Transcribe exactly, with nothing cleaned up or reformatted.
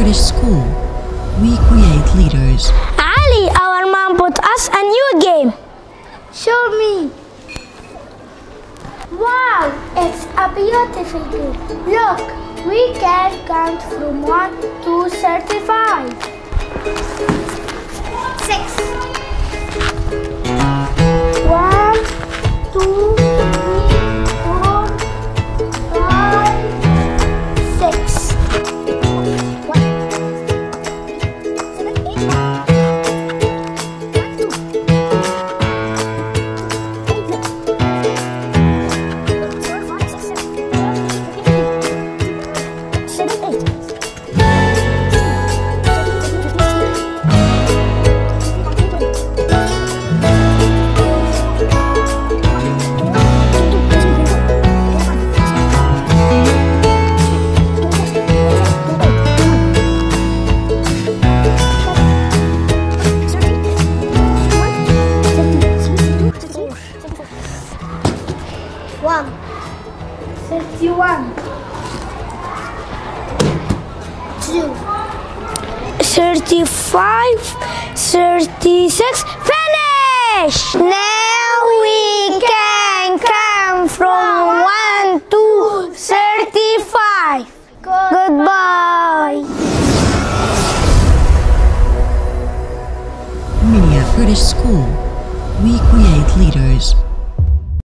Kurdish school, we create leaders. Ali, our mom put us a new game. Show me. Wow, it's a beautiful game. Look, we can count from one to thirty-five. Six. One, two, three, four, five, six. One. Thirty-one. Two. thirty-five, thirty-six, finish! Now we can count from one to thirty-five. Goodbye. Minia Kurdish school.